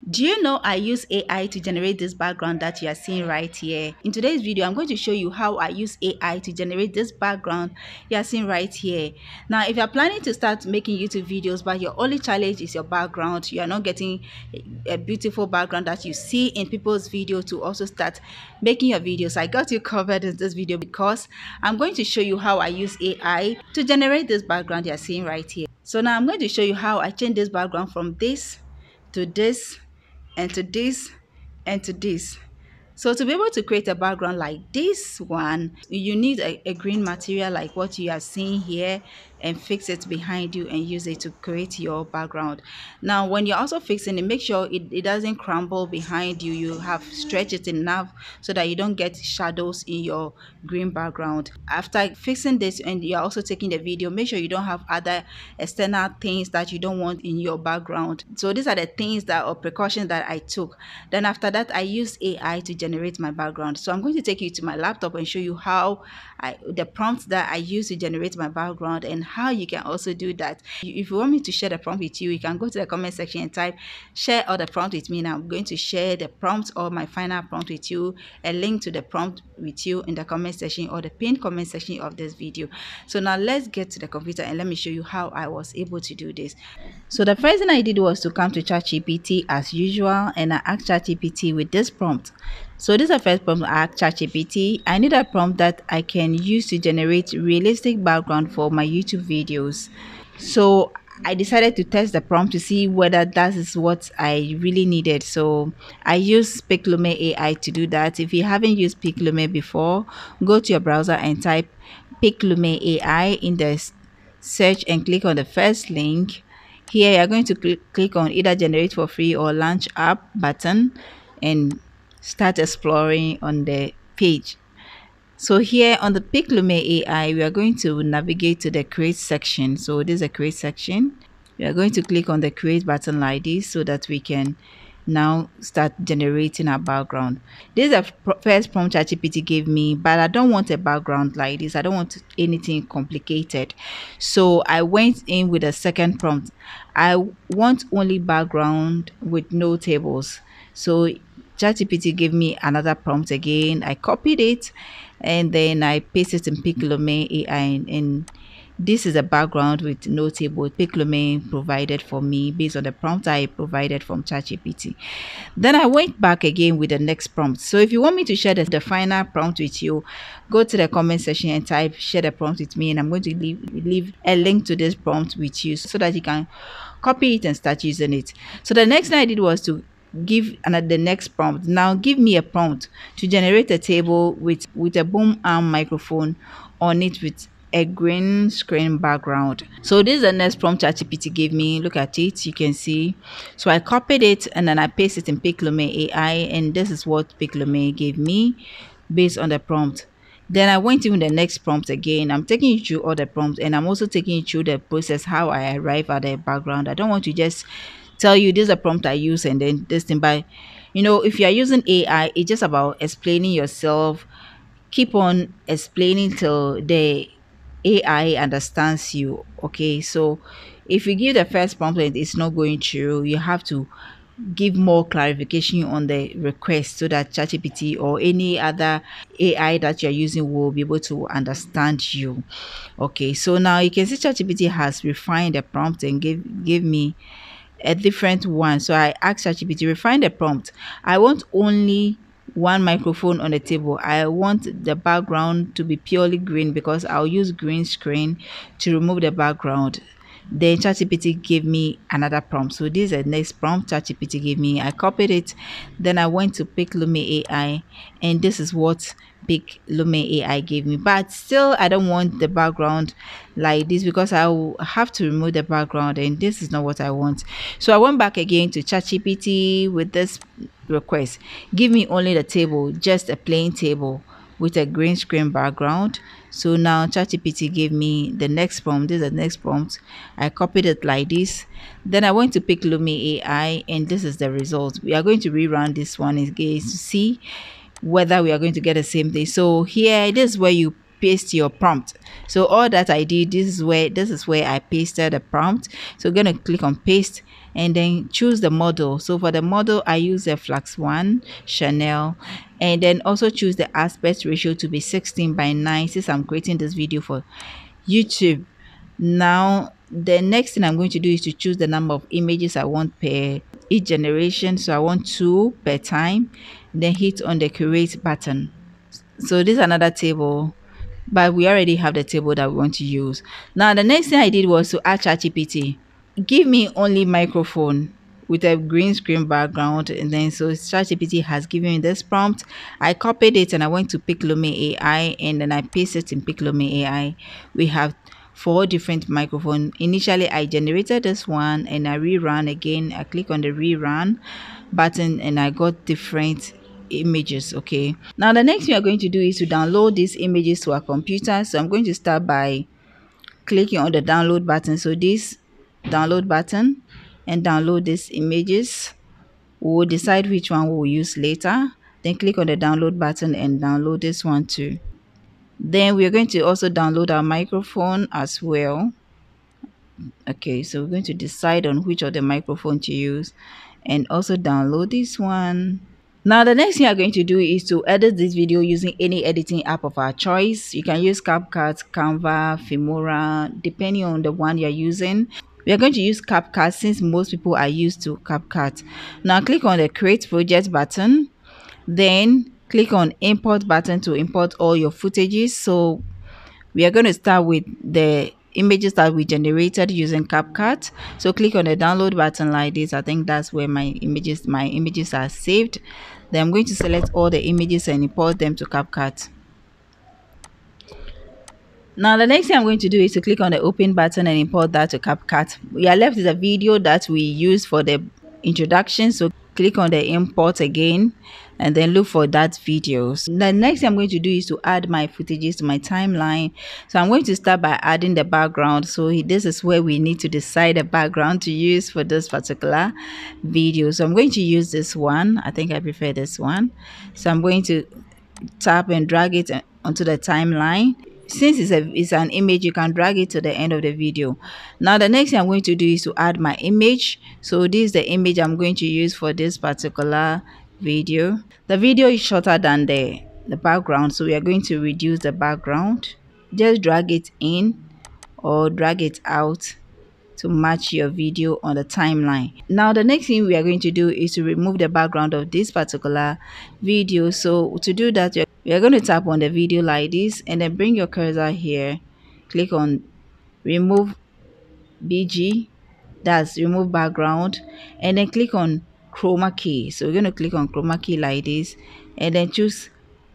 Do you know I use AI to generate this background that you are seeing right here? In today's video, I'm going to show you how I use AI to generate this background you are seeing right here. Now, if you're planning to start making YouTube videos, but your only challenge is your background, you are not getting a beautiful background that you see in people's video to also start making your videos, I got you covered in this video because I'm going to show you how I use AI to generate this background you are seeing right here. So now I'm going to show you how I change this background from this to this and to this and to this. So to be able to create a background like this one, you need a green material like what you are seeing here and fix it behind you and use it to create your background. Now, when you're also fixing it, make sure it doesn't crumble behind you. You have stretched it enough so that you don't get shadows in your green background. After fixing this and you're also taking the video, make sure you don't have other external things that you don't want in your background. So these are the things that or precautions that I took. Then after that, I used AI to generate my background. So I'm going to take you to my laptop and show you how the prompts that I use to generate my background and how you can also do that. If you want me to share the prompt with you, you can go to the comment section and type share all the prompt with me. Now I'm going to share the prompt or my final prompt with you, a link to the prompt with you in the comment section or the pinned comment section of this video. So now let's get to the computer and let me show you how I was able to do this. So the first thing I did was to come to ChatGPT as usual, and I asked ChatGPT with this prompt. So this is the first prompt I asked ChatGPT. I need a prompt that I can use to generate realistic background for my YouTube videos. So I decided to test the prompt to see whether that is what I really needed. So I used Piclume AI to do that. If you haven't used Piclume before, go to your browser and type Piclume AI in the search and click on the first link. Here you are going to click on either generate for free or launch app button and start exploring on the page. So here on the Piclume AI, we are going to navigate to the create section. So this is a create section. We are going to click on the create button like this so that we can now start generating our background. This is the first prompt ChatGPT gave me, but I don't want a background like this. I don't want anything complicated. So I went in with a second prompt. I want only background with no tables. So ChatGPT gave me another prompt again. I copied it and then I pasted it in Piclume AI, and this is a background with no table Piclume provided for me based on the prompt I provided from ChatGPT. Then I went back again with the next prompt. So if you want me to share the final prompt with you, go to the comment section and type share the prompt with me, and I'm going to leave a link to this prompt with you so that you can copy it and start using it. So the next thing I did was to give the next prompt. Now give me a prompt to generate a table with a boom arm microphone on it with a green screen background. So this is the next prompt ChatGPT gave me. Look at it, you can see. So I copied it and then I pasted it in Piclume AI, and this is what Piclume gave me based on the prompt. Then I went in the next prompt again. I'm taking you through all the prompts, and I'm also taking you through the process how I arrive at the background. I don't want to just tell you this is a prompt I use and then this thing. But if you are using AI, it's just about explaining yourself. Keep on explaining till the AI understands you. Okay, so if you give the first prompt and it's not going through, you have to give more clarification on the request so that ChatGPT or any other AI that you're using will be able to understand you. Okay, so now you can see ChatGPT has refined the prompt and give me a different one. So I asked ChatGPT refine the prompt. I want only one microphone on the table. I want the background to be purely green because I'll use green screen to remove the background. Then ChatGPT gave me another prompt. So this is the next prompt ChatGPT gave me. I copied it. Then I went to Piclume AI, and this is what Piclume AI gave me. But still, I don't want the background like this because I will have to remove the background, and this is not what I want. So I went back again to ChatGPT with this request. Give me only the table, just a plain table with a green screen background. So now ChatGPT gave me the next prompt. This is the next prompt. I copied it like this. Then I went to Piclume AI, and this is the result. We are going to rerun this one again to see whether we are going to get the same thing. So here, this is where you paste your prompt. So all that I did, this is where I pasted the prompt. So we're going to click on paste and then choose the model. So for the model, I use the Flax One Chanel, and then also choose the aspect ratio to be 16:9 since I'm creating this video for YouTube. Now the next thing I'm going to do is to choose the number of images I want per each generation. So I want 2 per time, then hit on the create button. So this is another table, but we already have the table that we want to use. Now the next thing I did was to ask ChatGPT, give me only microphone with a green screen background. And then so ChatGPT has given me this prompt. I copied it and I went to Piclome AI, and then I pasted it in Piclome AI. We have 4 different microphones. Initially I generated this one and I rerun again. I click on the rerun button and I got different images. Okay, now the next thing we are going to do is to download these images to our computer. So I'm going to start by clicking on the download button. So this download button, and download these images. We'll decide which one we'll use later. Then click on the download button and download this one too. Then we're going to also download our microphone as well. Okay, so we're going to decide on which of the microphone to use and also download this one. Now the next thing you're going to do is to edit this video using any editing app of our choice. You can use CapCut, Canva, Filmora, depending on the one you're using. We are going to use CapCut since most people are used to CapCut. Now click on the create project button, then click on import button to import all your footages. So we are going to start with the images that we generated using CapCut. So click on the download button like this. I think that's where my images are saved. Then I'm going to select all the images and import them to CapCut. Now the next thing I'm going to do is to click on the open button and import that to CapCut. We are left with a video that we use for the introduction. So click on the import again and then look for that video. So the next thing I'm going to do is to add my footages to my timeline. So I'm going to start by adding the background. So this is where we need to decide the background to use for this particular video. So I'm going to use this one. I think I prefer this one. So I'm going to tap and drag it onto the timeline. Since it's an image, you can drag it to the end of the video. Now the next thing I'm going to do is to add my image. So this is the image I'm going to use for this particular video. The video is shorter than the background, so we are going to reduce the background. Just drag it in or drag it out to match your video on the timeline. Now the next thing we are going to do is to remove the background of this particular video. So to do that, we are going to tap on the video like this and then bring your cursor here, click on remove BG, that's remove background, and then click on chroma key. So we're going to click on chroma key like this and then choose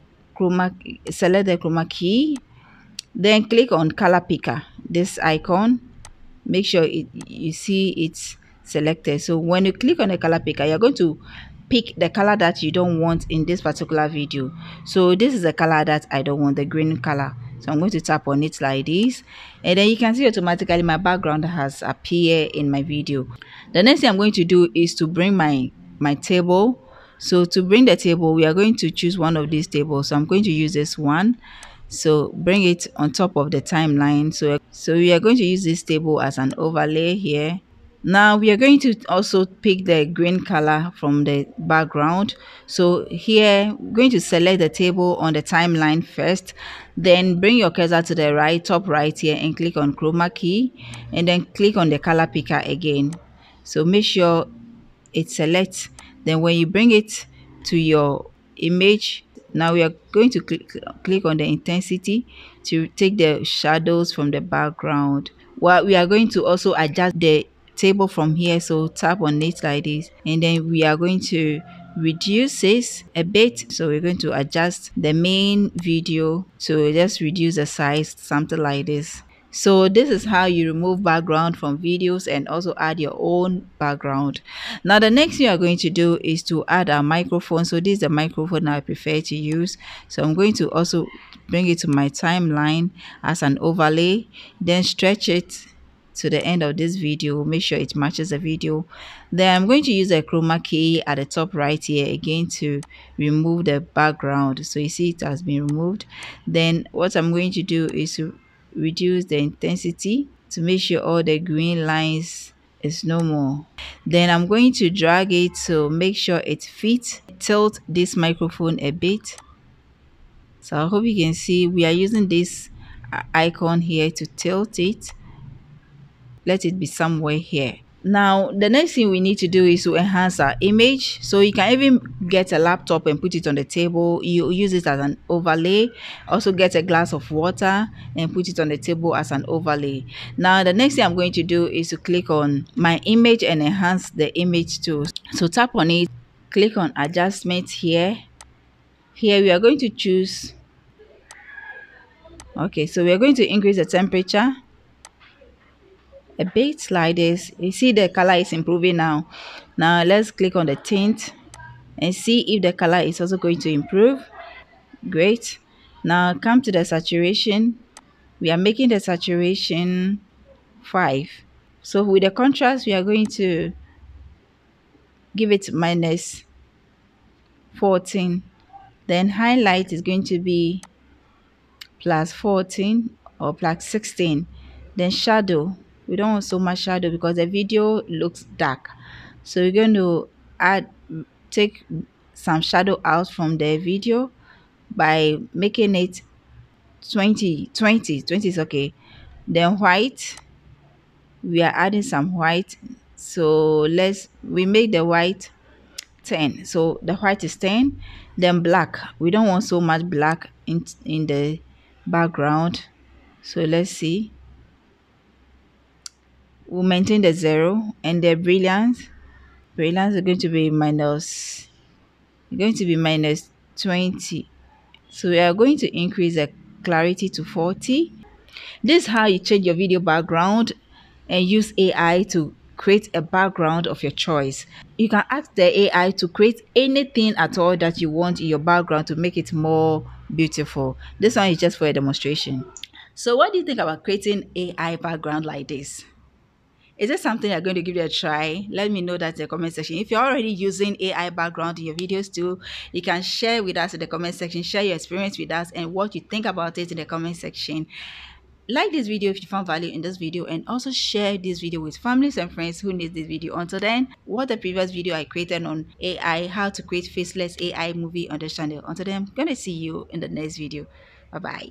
select the chroma key, then click on color picker, this icon. Make sure you see it's selected. So when you click on the color picker, you're going to pick the color that you don't want in this particular video. So this is the color that I don't want, the green color. So I'm going to tap on it like this, and then you can see automatically my background has appeared in my video. The next thing I'm going to do is to bring my table. So to bring the table, we are going to choose one of these tables. So I'm going to use this one. So bring it on top of the timeline. So we are going to use this table as an overlay here. Now we are going to also pick the green color from the background. So here we're going to select the table on the timeline first, then bring your cursor to the right, top right here, and click on chroma key, and then click on the color picker again. So make sure it selects. Then when you bring it to your image, now we are going to click on the intensity to take the shadows from the background. Well, we are going to also adjust the table from here. So tap on it like this, and then we are going to reduce this a bit. So we're going to adjust the main video, so just reduce the size, something like this. So this is how you remove background from videos and also add your own background. Now the next thing you are going to do is to add a microphone. So this is the microphone I prefer to use. So I'm going to also bring it to my timeline as an overlay, then stretch it to the end of this video. Make sure it matches the video. Then I'm going to use a chroma key at the top right here again to remove the background. So you see it has been removed. Then what I'm going to do is to reduce the intensity to make sure all the green lines is no more. Then I'm going to drag it to make sure it fits. Tilt this microphone a bit. So I hope you can see we are using this icon here to tilt it. Let it be somewhere here. Now the next thing we need to do is to enhance our image. So you can even get a laptop and put it on the table. You use it as an overlay. Also get a glass of water and put it on the table as an overlay. Now the next thing I'm going to do is to click on my image and enhance the image too. So tap on it, click on adjustment here. Here we are going to choose, okay, so we are going to increase the temperature a bit like this. You see the color is improving now. Now let's click on the tint and see if the color is also going to improve. Great. Now come to the saturation. We are making the saturation 5. So with the contrast, we are going to give it minus 14. Then highlight is going to be plus 14 or plus 16. Then shadow, we don't want so much shadow because the video looks dark, so we're going to take some shadow out from the video by making it 20 is okay. Then white, we are adding some white, so we make the white 10, so the white is 10. Then black, we don't want so much black in the background, so let's see, we'll maintain the 0. And the brilliance is going to be minus 20. So we are going to increase the clarity to 40. This is how you change your video background and use AI to create a background of your choice. You can ask the AI to create anything at all that you want in your background to make it more beautiful. This one is just for a demonstration. So what do you think about creating AI background like this? Is this something you're going to give it a try? Let me know that in the comment section. If you're already using AI background in your videos too, you can share with us in the comment section. Share your experience with us and what you think about it in the comment section. Like this video if you found value in this video, and also share this video with families and friends who need this video. Until then, watch the previous video I created on AI, how to create faceless AI movie on this channel. Until then, I'm going to see you in the next video. Bye-bye.